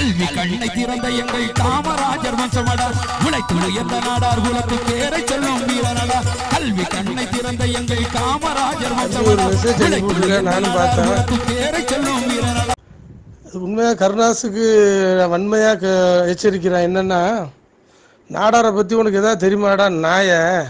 கல்வி கண்ணை திறந்த எங்கள் காமராஜர் வம்சமடா உழைத்து உயர்ந்த நாடார் குலத்து பேரை சொல்லும் வீரனடா கல்வி கண்ணை திறந்த எங்கள் காமராஜர் வம்சமடா நானும் பார்த்தேன் பேரை சொல்லும் வீரனடா. உண்மையா கருணாசுக்கு வன்மையா எச்சரிக்கிறான். என்னன்னா நாடாரை பத்தி உனக்கு ஏதாவது தெரியுமாடா நாய?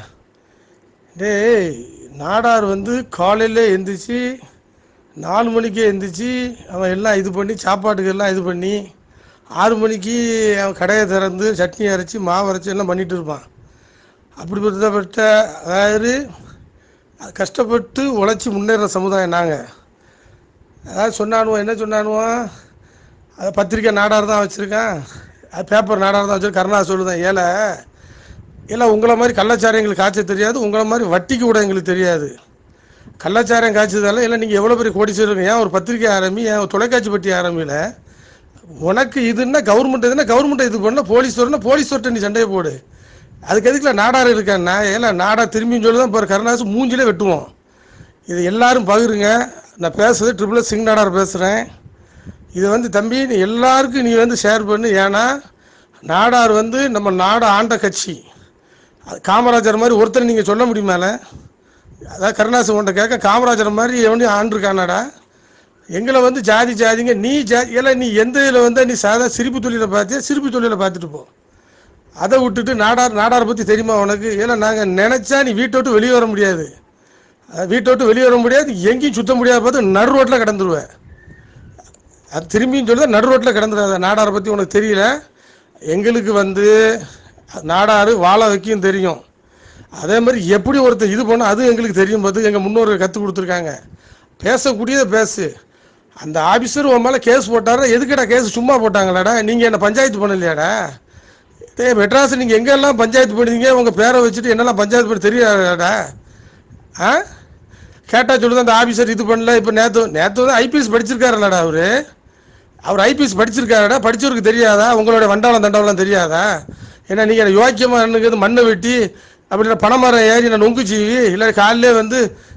டேய், நாடார் காலையில எந்திரிச்சு 4 மணிக்கே எந்திரிச்சு அவன் எல்லாம் இது பண்ணி சாப்பாட்டுக்கு எல்லாம் இது பண்ணி 6 மணிக்கு அவன் கடையை திறந்து சட்னி அரைச்சி மாவு அரைச்சி எல்லாம் பண்ணிட்டு இருப்பான். அப்படிப்பட்ட அதாவது கஷ்டப்பட்டு உழைச்சி முன்னேற சமுதாயம் நாங்கள். அதாவது சொன்னானுவோம், என்ன சொன்னானுவோம், அதை பத்திரிக்கை நாடார் தான் வச்சுருக்கான், அது பேப்பர் நாடார் தான் வச்சுருக்கேன். கருணா சொல்லுதான், ஏழை எல்லாம் உங்களை மாதிரி கள்ளச்சாரம் எங்களுக்கு காய்ச்ச தெரியாது, உங்களை மாதிரி வட்டிக்கு கூட எங்களுக்கு தெரியாது. கள்ளச்சாரம் காய்ச்சதால இல்லை நீங்கள் எவ்வளோ பெரிய கோடீஸ்வரர், ஏன் ஒரு பத்திரிக்கை ஆரம்பி, ஏன் ஒரு தொலைக்காட்சி பற்றி ஆரம்பியில் உனக்கு இதுன்னா கவர்மெண்ட் எதுனா கவர்மெண்ட்டை இது பண்ணால் போலீஸ் வரணும், போலீஸ் வரட்ட நீ சண்டையை போடு. அதுக்கு எதுக்குல நாடார் இருக்கான்னா ஏன்னா நாடார் திரும்பின்னு சொல்லி தான் இப்போ கருணாசு மூஞ்சிலே வெட்டுவோம். இது எல்லாரும் பகிருங்க. நான் பேசுறது ட்ரிபிள் சிங் நாடார் பேசுகிறேன். இது தம்பி நீ எல்லாருக்கும் நீ ஷேர் பண்ணு. ஏன்னா நாடார் நம்ம நாடை ஆண்ட கட்சி. காமராஜர் மாதிரி ஒருத்தர் நீங்கள் சொல்ல முடியுமால? அதான் கருணாசு உன்ட்ட கேட்க, காமராஜர் மாதிரி எவனையும் ஆண்டிருக்கானாடா? எங்களை ஜாதி ஜாதிங்க, நீ ஜாதி எல்லாம் நீ எந்த இதில் நீ சாதா சிரிப்பு தொழிலை பார்த்தியா? சிரிப்பு தொழிலை பார்த்துட்டு போ. அதை விட்டுட்டு நாடாரை பற்றி தெரியுமா உனக்கு? ஏன்னா நாங்கள் நினச்சா நீ வீட்டை விட்டு வெளியே வர முடியாது, வீட்டை விட்டு வெளியே வர முடியாது, எங்கேயும் சுத்த முடியாது, பார்த்து நடு ரோட்டில் கிடந்துருவேன். அது திரும்பியும் சொல்லுதான், நடு ரோட்டில் கிடந்துடாத. நாடாரை பற்றி உனக்கு தெரியல. எங்களுக்கு நாடார் வாழ வைக்கும் தெரியும். அதே மாதிரி எப்படி ஒருத்தர் இது பண்ணோம் அது எங்களுக்கு தெரியும். பார்த்து எங்கள் முன்னோர்கள் கற்றுக் கொடுத்துருக்காங்க. பேசக்கூடியதை பேசு. அந்த ஆஃபீஸர் உன் மேலே கேஸ் போட்டாரா? எதுக்கடா கேஸ் சும்மா போட்டாங்களாடா? நீங்கள் என்ன பஞ்சாயத்து பண்ணலையாடா? மெட்ராஸ் நீங்கள் எங்கெல்லாம் பஞ்சாயத்து பண்ணுவீங்க, உங்கள் பேரை வச்சுட்டு என்னெல்லாம் பஞ்சாயத்து பண்ண தெரியாதாடா? கேட்டால் சொல்லுதான் அந்த ஆஃபீஸர் இது பண்ணல. இப்போ நேற்று ஐபிஎஸ் படிச்சிருக்காருல்லடா அவர் ஐபிஎஸ் படிச்சிருக்காருடா. படித்தவருக்கு தெரியாதா? உங்களோட வண்டாளம் தண்டாவெல்லாம் தெரியாதா? ஏன்னா நீங்கள் யோக்கியமாக எனக்கு மண்ணை வெட்டி அப்படின்னா பணமரம் ஏறி நான் நொங்குச்சீவி இல்லை காலையிலே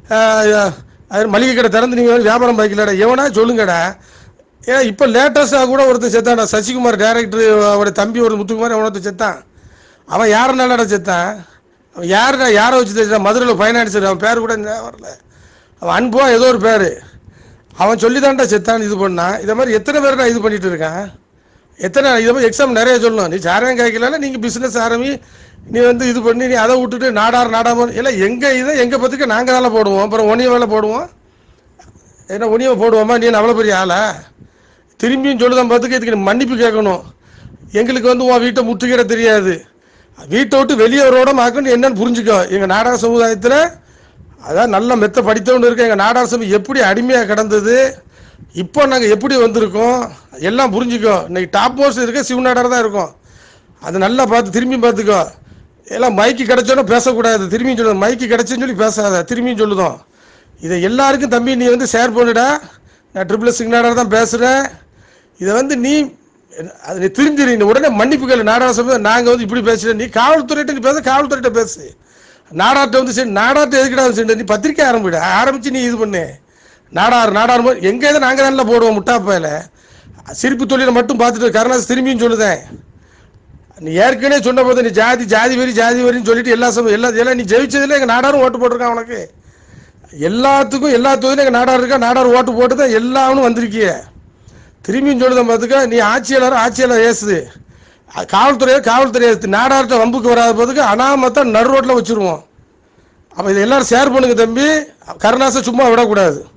மளிகை கடை திறந்து நீங்கள் வியாபாரம் பார்க்கலடா? எவனா சொல்லுங்கடா. ஏன்னா இப்போ லேட்டஸ்டாக கூட ஒருத்தர் செத்தான்டா, சசிகுமார் டைரக்டர், அவரோட தம்பி ஒரு முத்துக்குமார், ஒருத்தர் செத்தான். அவன் யாருனாலடா செத்தான்? அவன் யாரை வச்சு தெரிஞ்சான்? மதுரையில் ஃபைனான்சர், அவன் பேர் கூட வரல, அவன் அன்புவா ஏதோ ஒரு பேர். அவன் சொல்லி தான்டா செத்தான் இது பண்ணான். இதை மாதிரி எத்தனை பேர்டா இது பண்ணிட்டு இருக்கான்? எத்தனை இதை மாதிரி எக்ஸாம் நிறைய சொல்லணும். நீ சாரம் காய்க்கல, நீங்கள் பிஸ்னஸ் ஆரம்பி, நீ இது பண்ணி நீ அதை விட்டுட்டு நாடாமல் இல்லை எங்கள் பத்துக்கு நாங்கள் வேலை போடுவோம், அப்புறம் ஒனிய வேலை போடுவோம். ஏன்னா ஒனியை போடுவோமா? நீ அவ்வளோ பெரிய ஆளா? திரும்பியும் சொல்லுதான் பார்த்துக்க, இதுக்கு மன்னிப்பு கேட்கணும். எங்களுக்கு உன் வீட்டை முற்றுகிட தெரியாது, வீட்டை விட்டு வெளியே வரோட மாக்கணும் என்னன்னு புரிஞ்சுக்கோ. எங்கள் நாடார் சமுதாயத்தில் அதான் நல்ல மெத்த படித்தவன்னு இருக்கு. எங்கள் நாடார் சமூகம் எப்படி அடிமையாக கிடந்தது, இப்போ நாங்கள் எப்படி வந்திருக்கோம் எல்லாம் புரிஞ்சுக்கோ. இன்னைக்கு டாப் மோஸ்ட் இருக்க சிவநாடார் தான் இருக்கும். அதை நல்லா பார்த்து திரும்பியும் பார்த்துக்கோ. எல்லாம் மைக்கு கிடைச்சோன்னா பேசக்கூடாது. திரும்பியும் சொல்லுவோம், மைக்கு கிடைச்சுன்னு சொல்லி பேசாத. திரும்பியும் சொல்லுதோம். இதை எல்லாருக்கும் தம்பி நீ ஷேர் பண்ணிடா. நான் ட்ரிபிள் சிங் நாடார் தான் பேசுகிறேன். இதை நீ அதை தெரிஞ்சிரு. உடனே மன்னிப்பு கேளு. நாடார் சமூகம் நாங்கள் இப்படி பேசுகிறேன். நீ காவல்துறையிட்ட நீ பேச, காவல்துறையிட்ட பேசு. நாடார்ட்ட சரி, நாடார்ட்ட எதுக்கிடா சரி, நீ பத்திரிக்கை ஆரம்பிச்சு நீ இது பண்ணு. நாடார் எங்கே தான் நாங்கள் நல்லா போடுவோம் முட்டாப்பையில். சிரிப்பு தொழிலை மட்டும் பார்த்துட்டு கருணாஸ் திரும்பியும் சொல்லுதேன். நீ ஏற்கனவே சொன்ன போது நீ ஜாதி வரின்னு சொல்லிட்டு எல்லாம் நீ ஜெயிச்சதுல எங்கள் நாடாரும் ஓட்டு போட்டிருக்கான். உனக்கு எல்லாத்துக்கும் எல்லா தொகுதியிலும் எங்கள் நாடார் இருக்கா. நாடார் ஓட்டு போட்டு தான் எல்லாரும் வந்திருக்கிய. திரும்பியும் சொல்லுதான் பார்த்துக்க. நீ ஆட்சியாளர் ஏசுது, காவல்துறை ஏசுது. நாடார்கிட்ட வம்புக்கு வராத போதுக்கு அனாமத்தான் நடு ரோட்டில் வச்சுருவோம். அப்போ இதை எல்லாரும் ஷேர் பண்ணுங்க தம்பி. கருணாஸை சும்மா விடக்கூடாது.